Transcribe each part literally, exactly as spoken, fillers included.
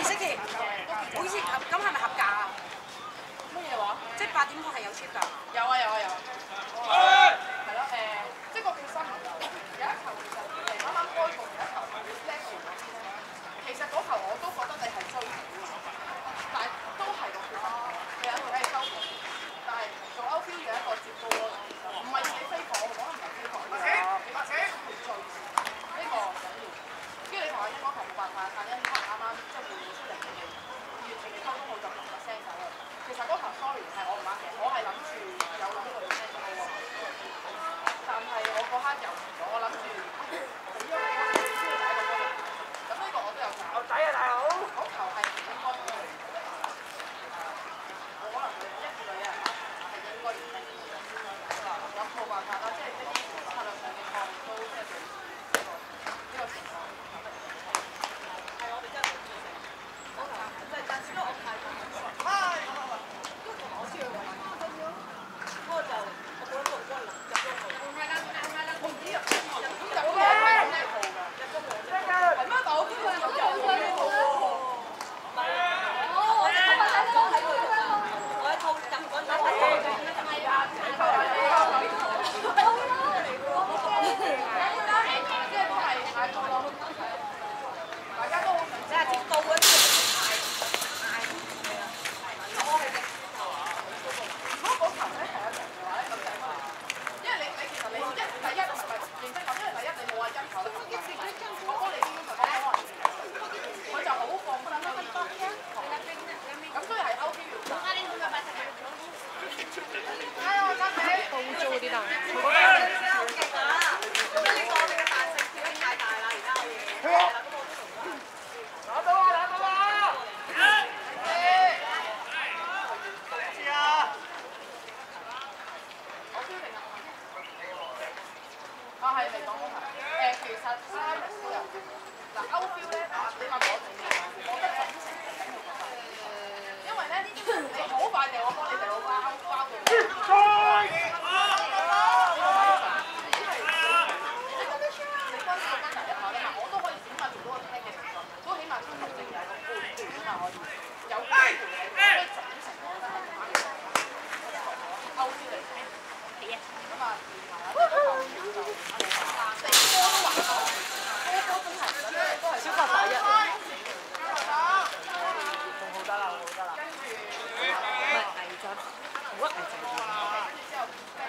星期，每次咁咁係咪合格啊？ 乜嘢話？ 即係八點半係有 trip 㗎？ 有啊有啊有啊。係咯誒，即係個決心唔夠。有一球其實誒啱啱開局有一球係 flash 嗰邊咧，其實嗰球我都覺得你係追到嘅，但係都係個決心。你有你係收球，但係做 outfield 有一個接高咯，唔係自己飛火，我講唔係飛火，而係你自己去追。呢個緊要。跟住你同阿欣嗰球冇辦法，阿欣可能啱啱即係換咗出嚟，你哋完全未溝通好就咁個聲走啦。其實嗰球 sorry 係我唔啱嘅，我係諗住有諗過要 send 咗喎，但係我嗰刻猶豫咗，我諗住死咗你啦，先去第一個波入。咁呢個我都有搞。我仔啊大佬！嗰球係唔應該俾佢嚟嘅，我可能佢一個女人係應該要 send 嘅，咁冇辦法啦，即係一啲策略上嘅錯誤都即係導致呢個呢個情況。係我哋真係冇出聲，嗰球真係真係，因為我太過敏感。因為同埋我知佢話啊咁樣，不過就我冇諗過幫佢入咗去。我唔知入入咁入咗咩咩號㗎？入咗兩隻號。係咩？但我見佢有入咗咩號喎？唔係，我我睇佢睇佢，我喺套入嗰陣睇佢。係啊，睇佢睇佢。即係都係太過咯，大家都好想即係接到嗰啲。如果嗰球咧係有人嘅話咧，咁就係因為你你其實你一第一唔係認真講，因為第一你冇話一球，我幫你呢個球可能佢就好放心啦。咁所以係 O K 要打。哎呀，我爭你！好污糟啲凳。好啦。咁呢個你嘅彈性跳得太大啦，而家可以。攞到啊！攞到啊！知啊！我標定啊！啊係未講嗰題。誒，其實三日都有。嗱，歐標咧，你問我哋嘅，我覺得整成係緊要嘅。因為咧，你好快地我幫你哋攞包包到。你關注個關頭一下咧，嗱，我都可以起碼做到個聽嘅情況，都起碼中途正有個判斷啊嘛，可以有機會係即係整成，我覺得係啱嘅。歐標嚟嘅，係啊。咁啊，然後咧，就四波都還好，波波真係都係小發第一。好得啦，好得啦。跟住，唔係危陣，好危陣。跟住之後。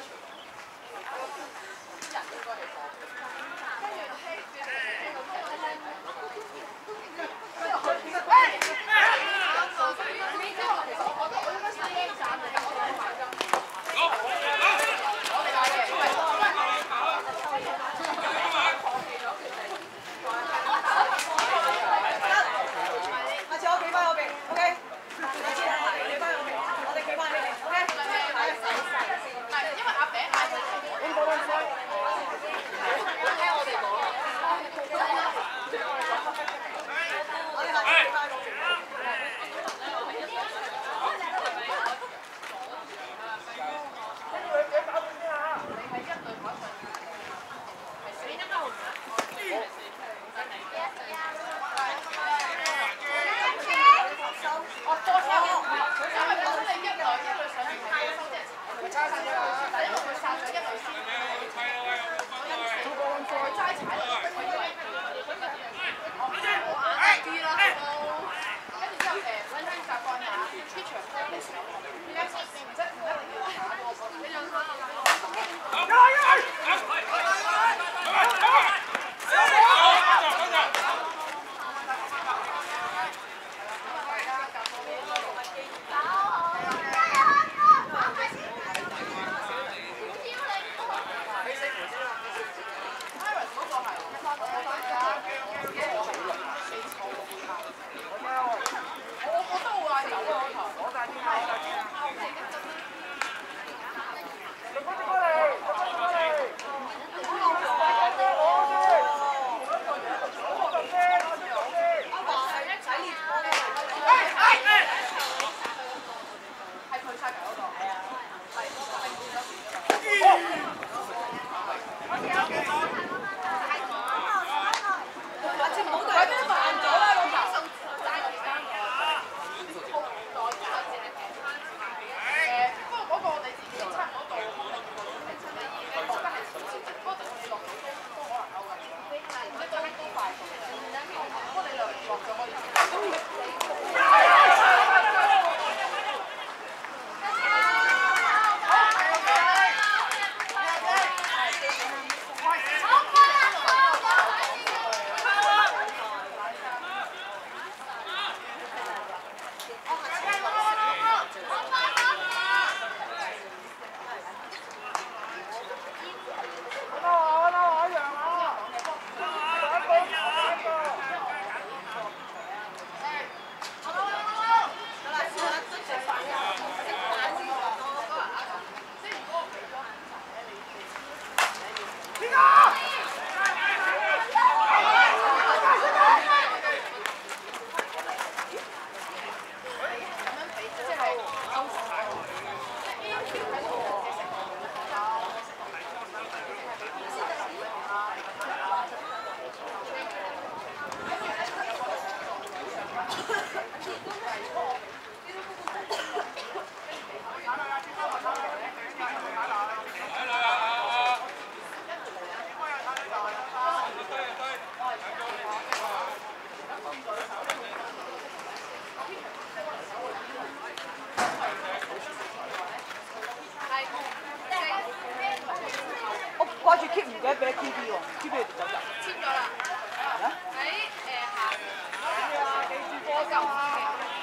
掛住 keep 唔記得俾 Q B 喎，Q B 你走㗎？ 簽咗啦。 啊？ 喺誒下。 記住波夠啊！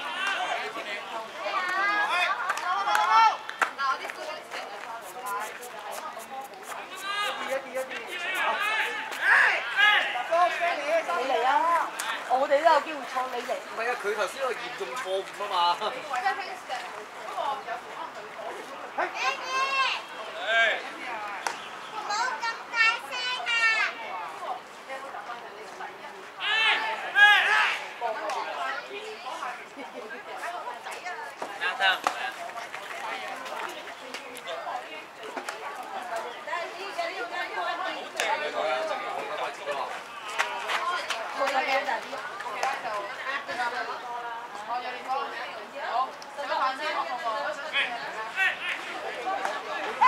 嗱，我啲書成日翻嚟。 一啲一啲。你嚟啊！我哋都有機會錯，你嚟。 唔係啊，佢頭先個嚴重錯誤啊嘛。 即係聽成，不過有時可能佢講。 係。 好，食咗飯先，我同我。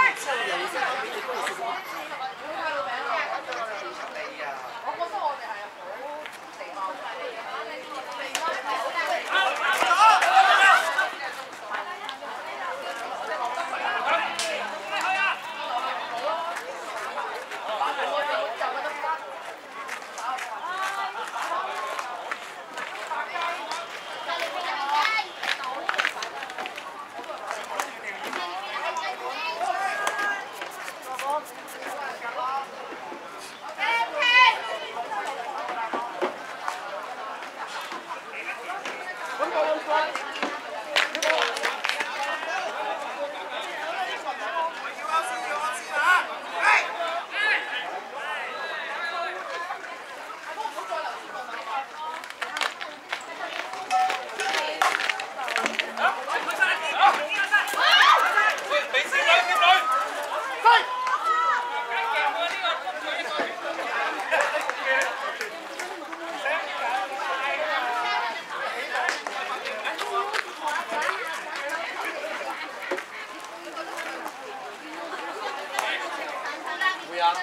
啲啊。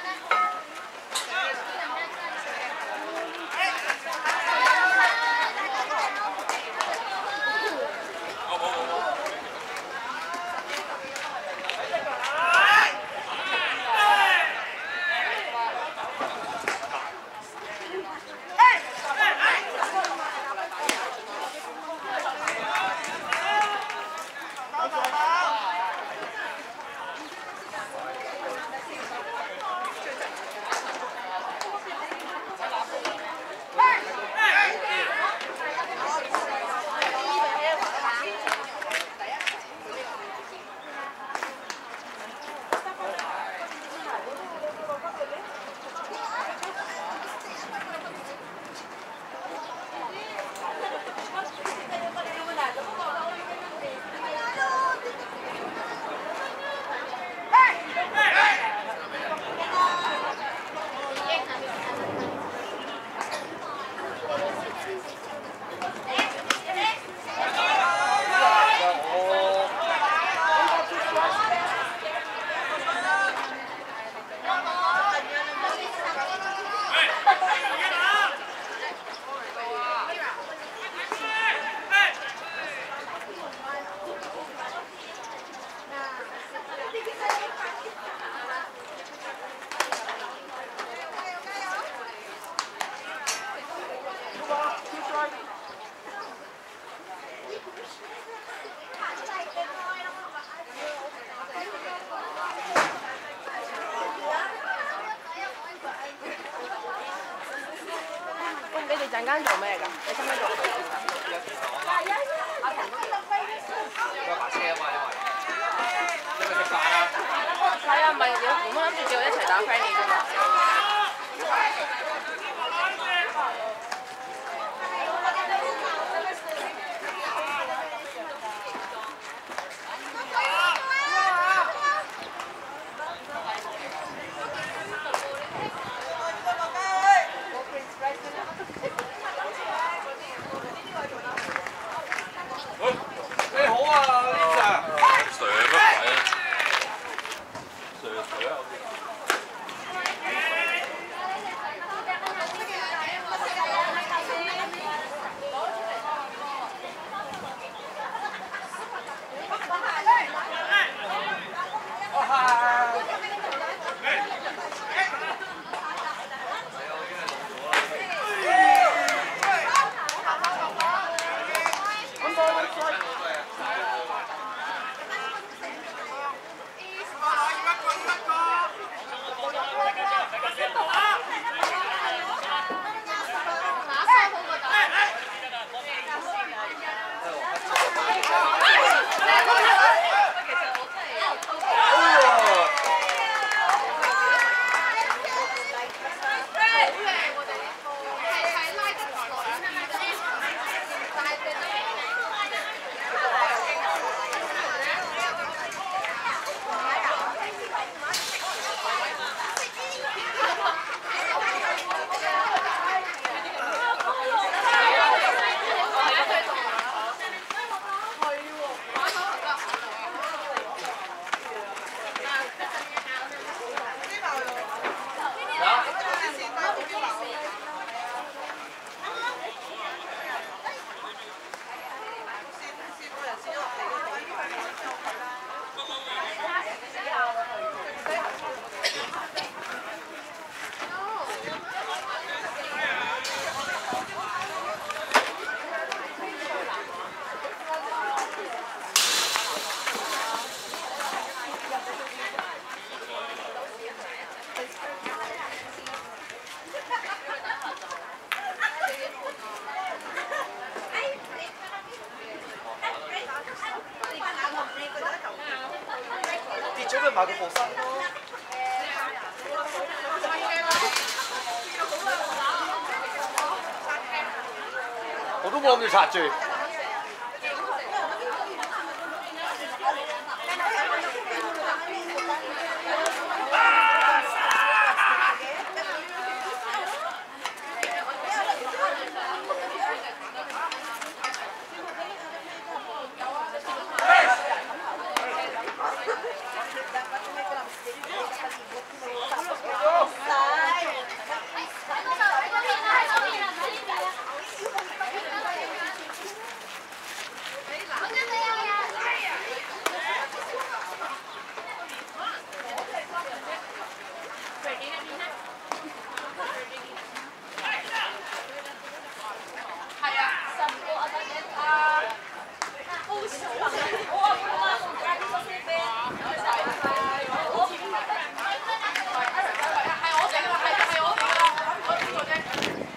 你哋陣間做咩㗎？你使唔使做？ 有架車啊嘛，因為你咪食飯啊。 係啊，唔係我本來諗住叫佢一齊打 friendly 啫嘛。 你好啊 ，Lisa。 水乜鬼啊？水水啊！ 跌咗咪買個部新咯。我都冇諗住拆住。 係啊，十個啊等陣啊，好少啊！我話我話同家啲個先俾，我前面係係我整㗎，係係我整㗎，我邊個啫？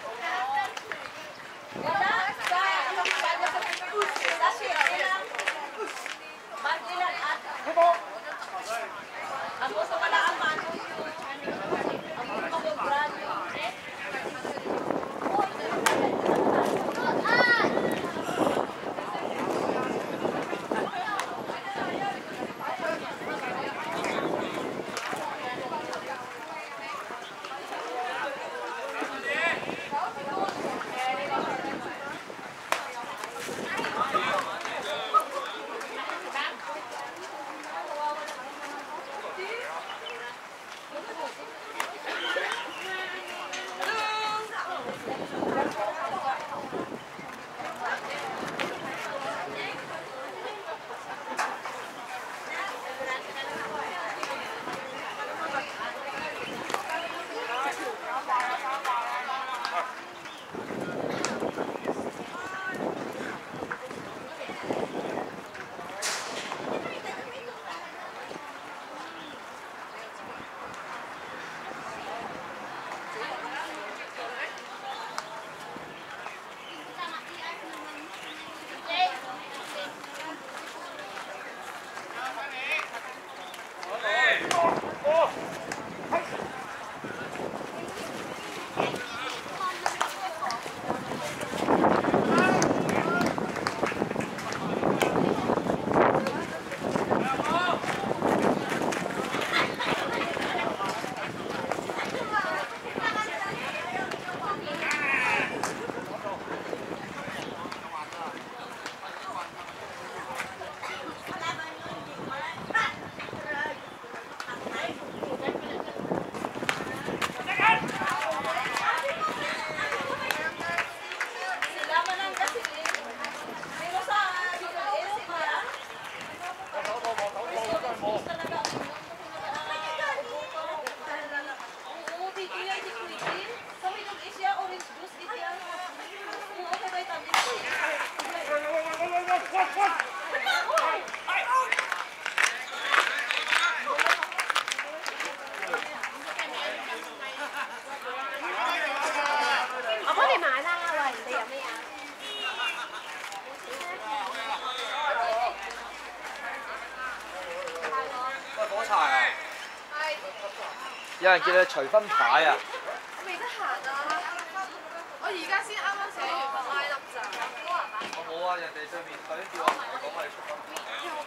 有人叫你除分牌啊！ 我未得閒啊！我而家先啱啱寫完份 line up 咋。 我冇啊！人哋對面頭先叫我同你講我哋出分牌。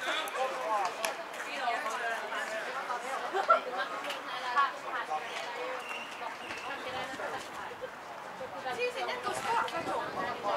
黐線一個 score 都做唔到。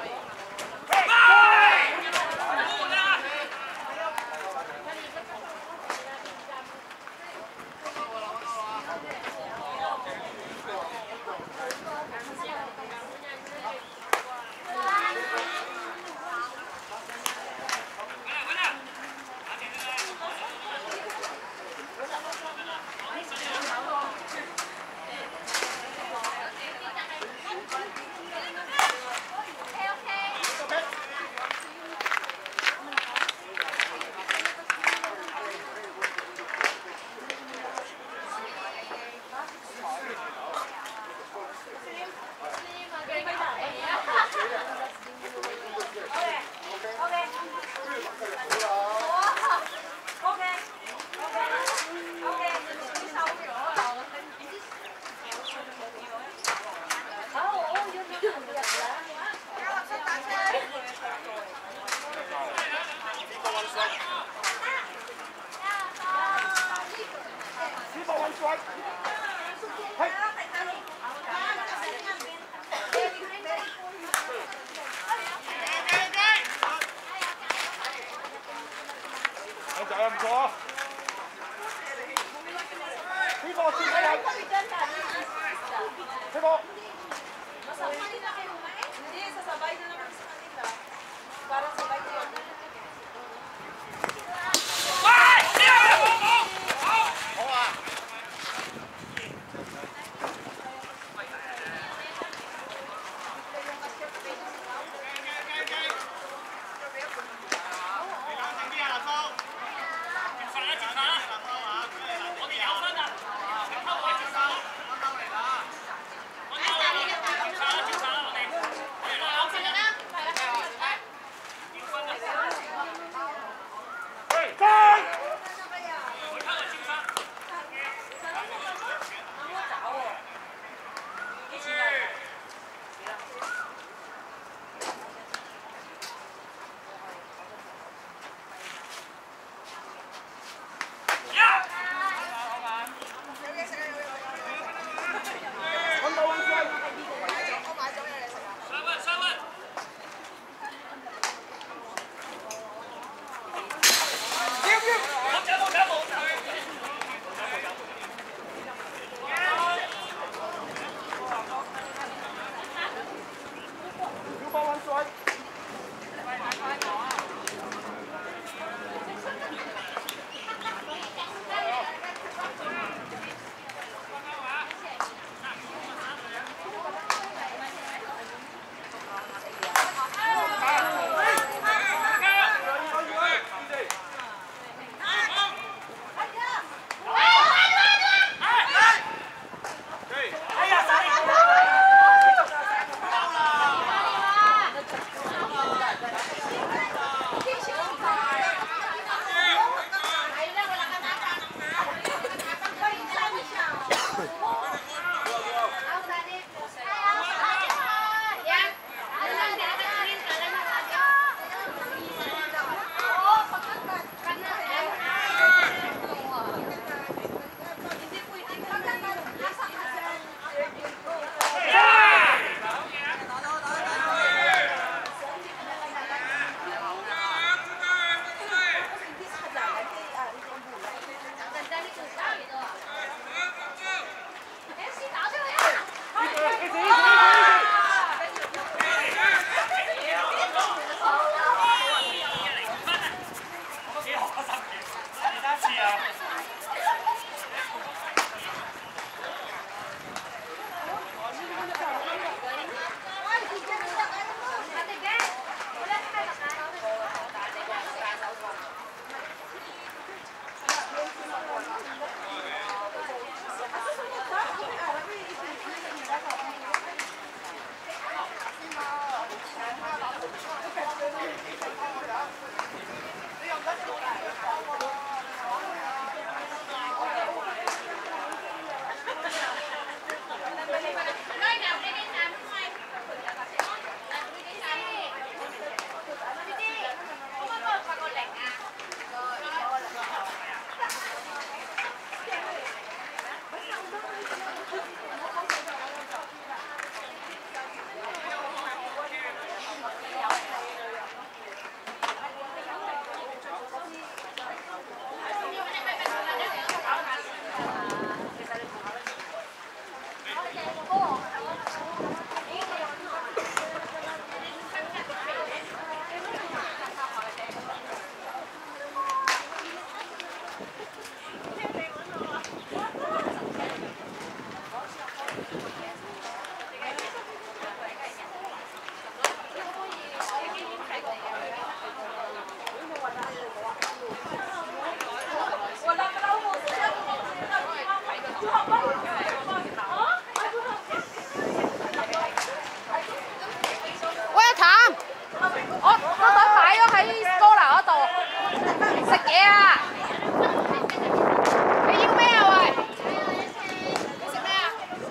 唔錯啊！呢個先得啊！呢個。 好啊！ 喂，阿譚，我我袋擺咗喺高樓嗰度，食嘢啊！你要咩啊？喂，你食咩啊？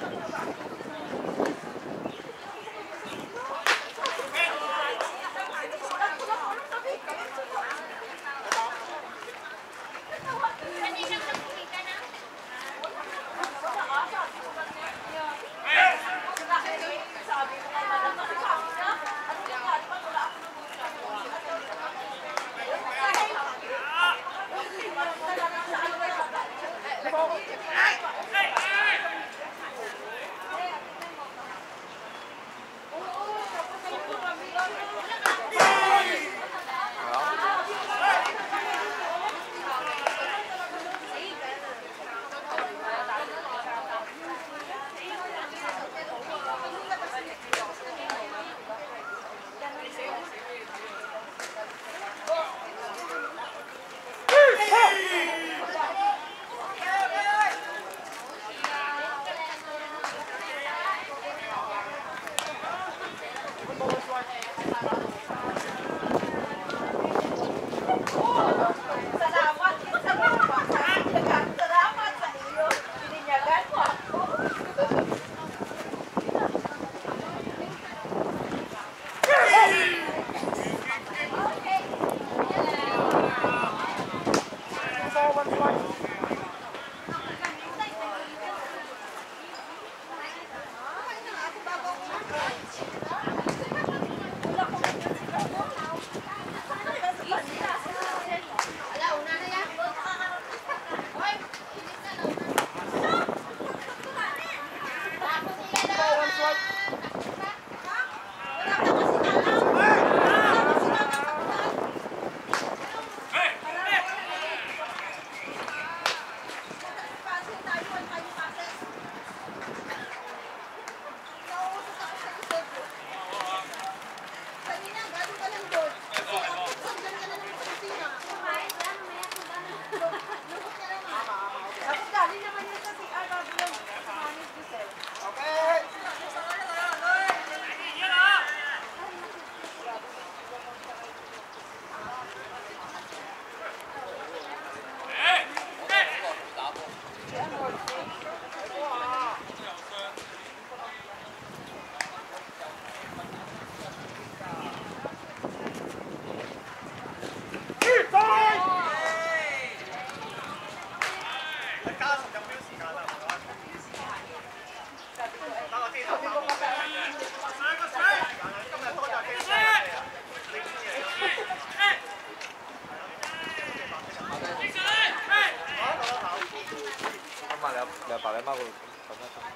你阿你阿爸你阿媽嗰度瞓得瞓。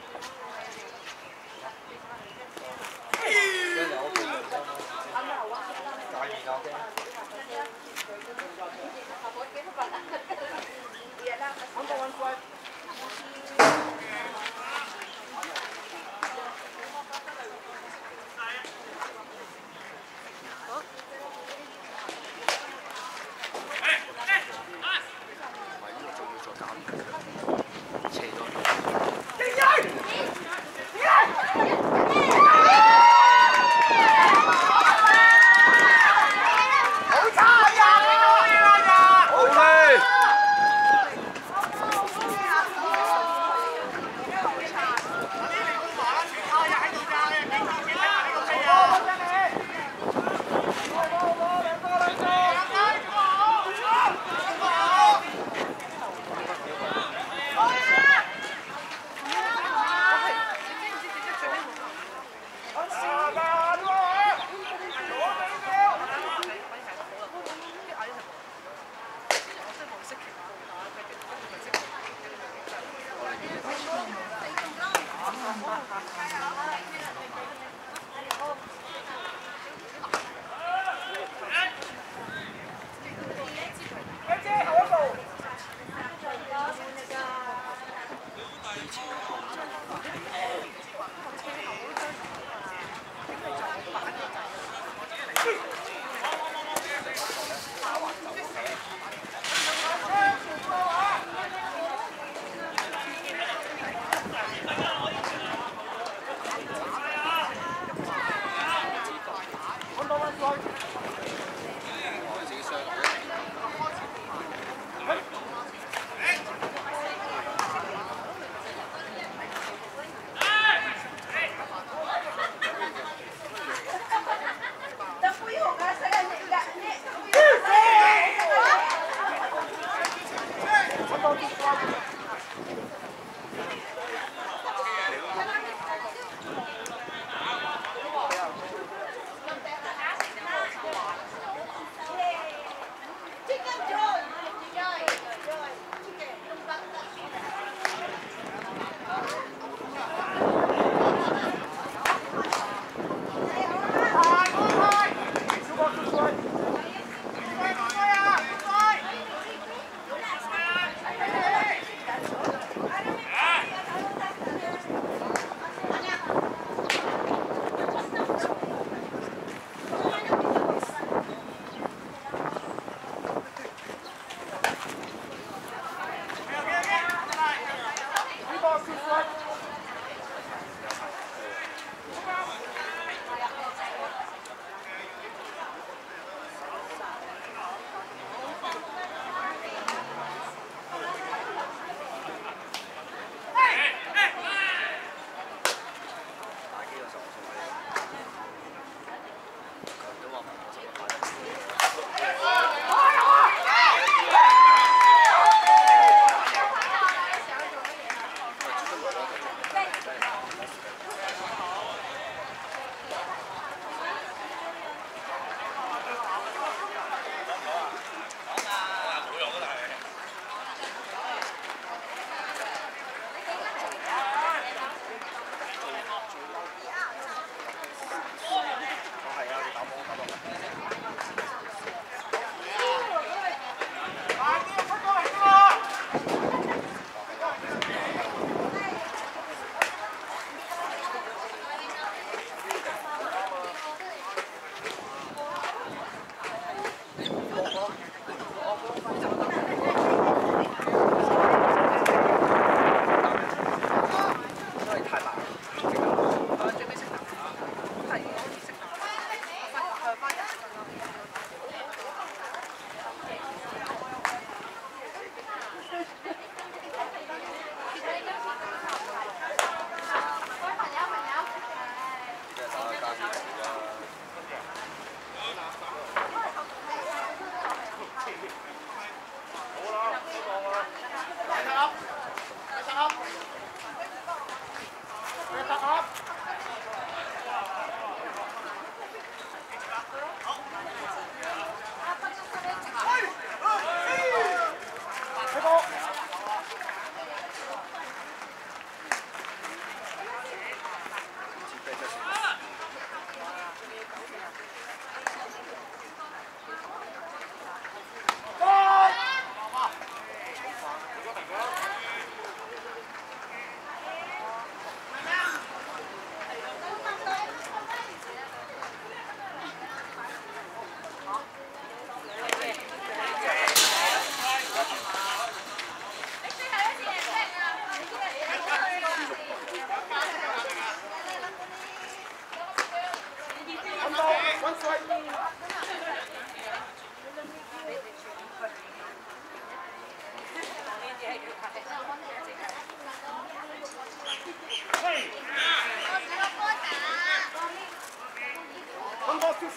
跟住我屋企人介意我驚。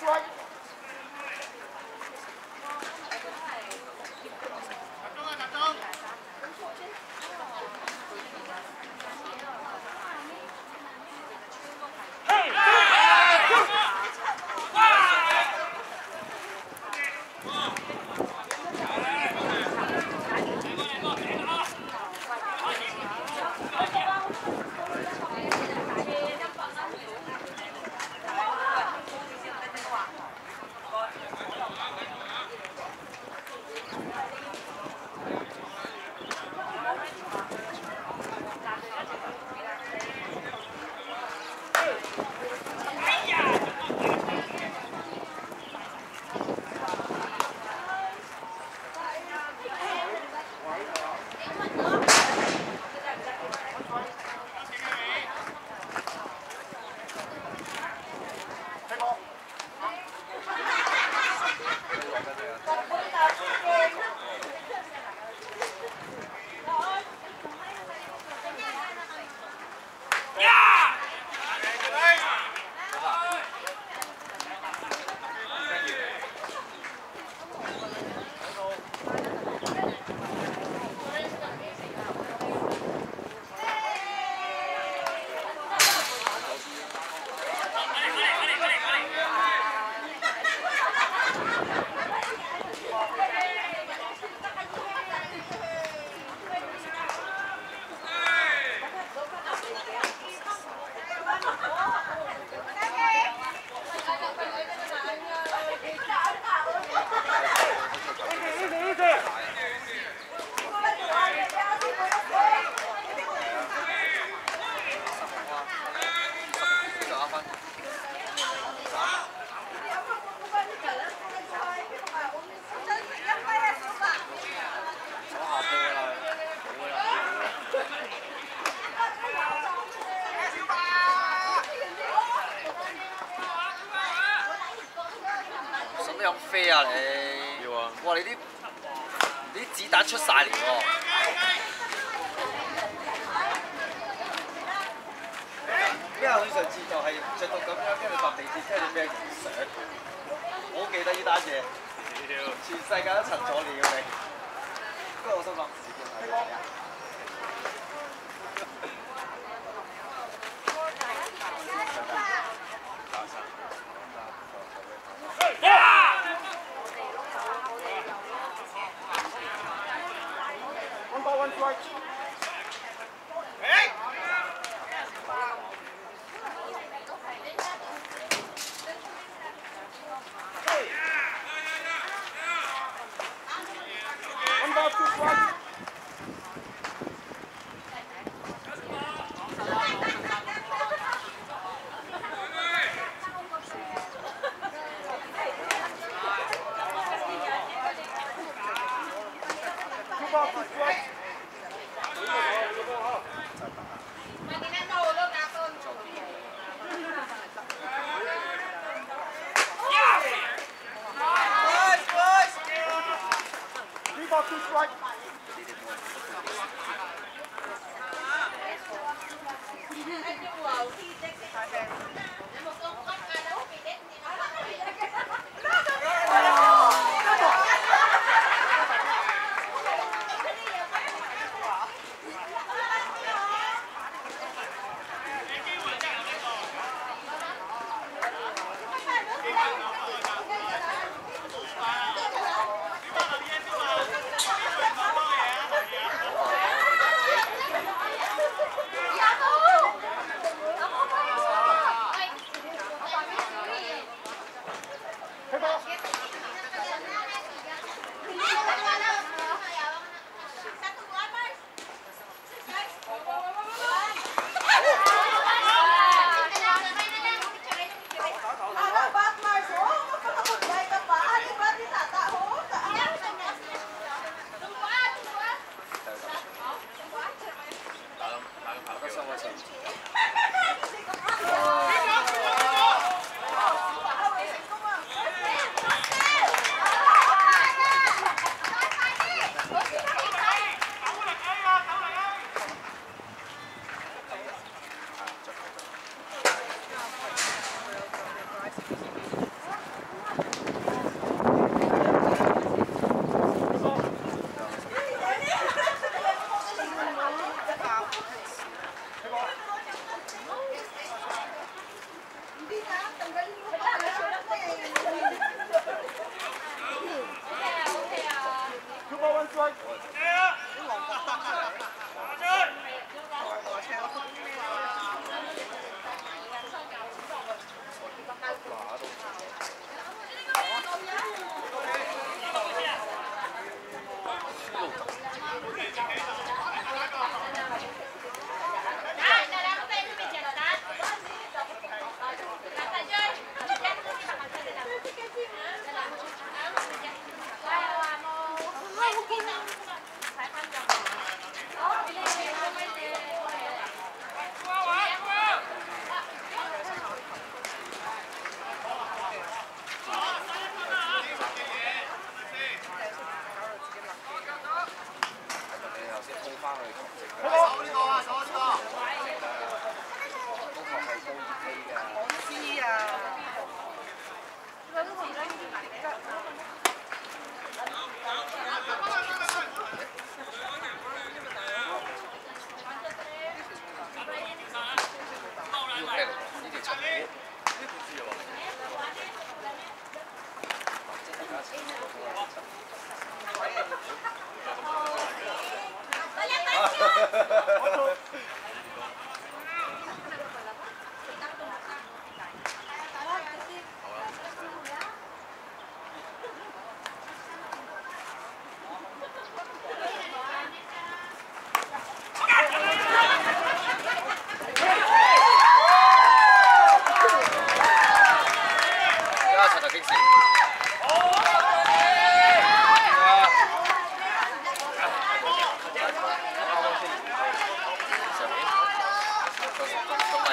strike. 有飛啊你！要啊！哇！你啲你啲子彈出晒嚟喎！因為佢上次就係着到咁樣，跟住搭地鐵，跟住咩相？我好記得呢單嘢，全世界都陳咗你嘅你。不過我心諗自己係啊。 One ball, one strike. One ball, two strikes. Two balls, two strikes. Three balls, two strikes.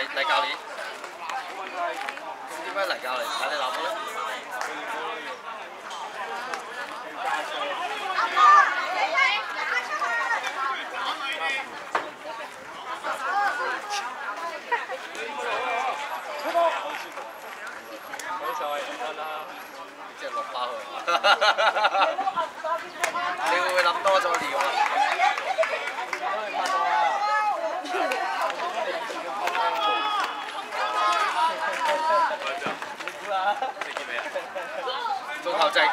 黎教練，點解黎教練睇你鬧波咧？即係落包佢。你會唔會諗多咗料啊？做球證。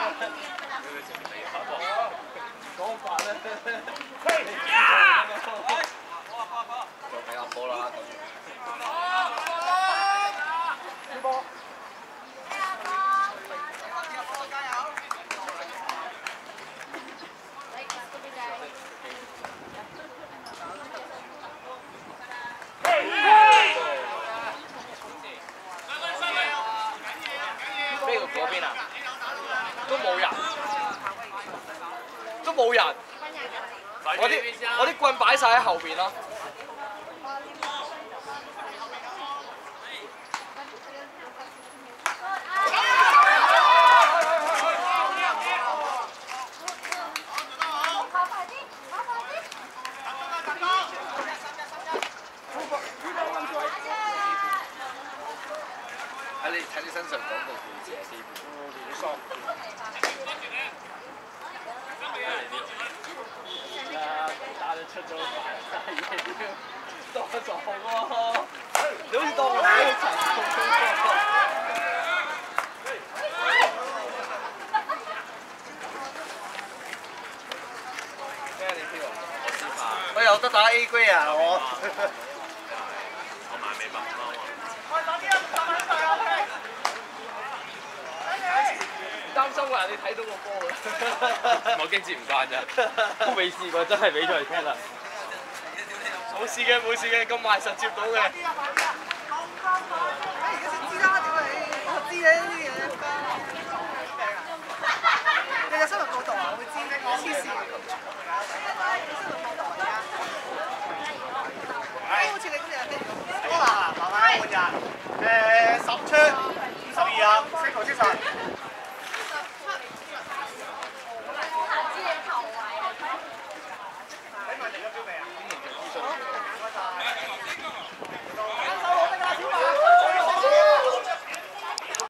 講法咧，做俾阿波啦。呢個嗰邊啊，都冇人，都冇人。我啲我啲棍擺晒喺後邊咯。喺你睇你身上廣告故事啊，基本。打得出咗大嘢多咗喎！你好似當我喺度陳同咁咩你跳啊？我先發。我有得打 A 區啊！我。我買美麥貓啊！擔心話你睇到個波嘅，我驚接唔慣咋，都未試過真係俾咗嚟聽啦。冇事嘅冇事嘅，咁賣實接到嘅。 而家先知啦，屌你！我知嘅呢啲嘢。日日新聞報導啊，我會知嘅，黐線。新聞報導而家。好似你咁樣啲。 好啦，慢慢換人。誒，十出五十二入，星球之神。